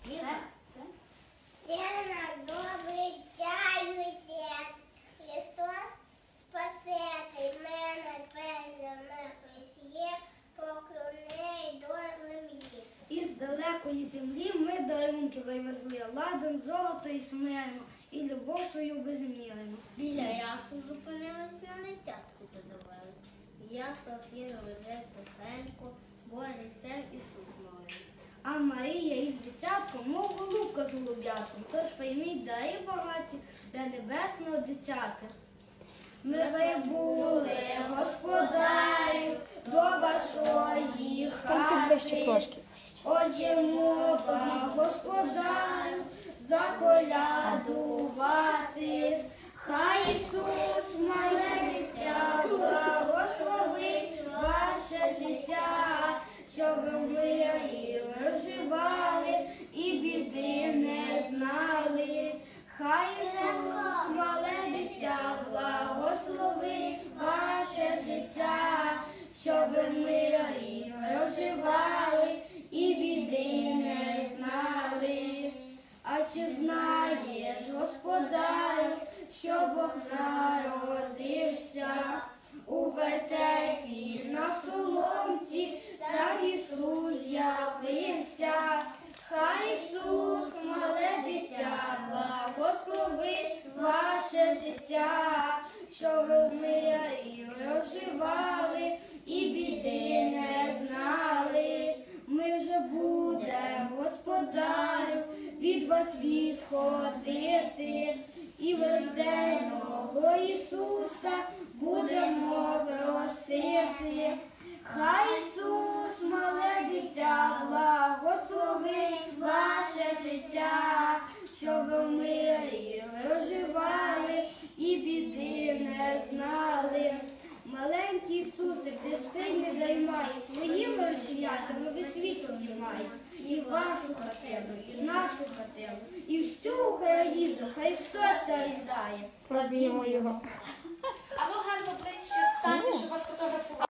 Це наш добрий чаються. Христос Спаситель мене є, поклоней до землі. Із далекої землі ми дарунки вивезли, ладан, золото і смирено, і любов свою безмірну. Біля ясу зупинились, на дитятку подивились. Ясо кинули вже тихенько, Божий син Ісус малий. А Марія із дитятком, мов голубка з голуб'ятом, тож прийміть дари багаті для небесного дитяти. Ми прибули, господарю, до вашої хати. Отже, мова, господарю, заколядувати. Хай Ісус, мале дитя, благословить ваше життя, щоб ви в мирі виживали і біди не знали. Хай Ісус, мале дитя, благословить ваше життя, щоб ви в мирі виживали і біди не знали. А чи знаєш, господарю, що Бог народився у вертепі на соломці, сам Ісус з'явився. Хай Ісус, мале дитя, благословить ваше життя, щоб ви в мирі проживали і біди не знали. Ми вже будемо, господарю, від вас відходити, і рожденого Ісуса будемо просити. Хай Ісус, мале дитя, благословить ваше життя, щоб ви в мирі проживали і біди не знали. Маленький Ісусик, де спить не драймає, своїми оченятами ви світ обнімає. І вашу хатину, і нашу хатину, і всю Україну Христос рождає. Славімо Його. А ну гарно ближче станьте, щоб вас фотографували.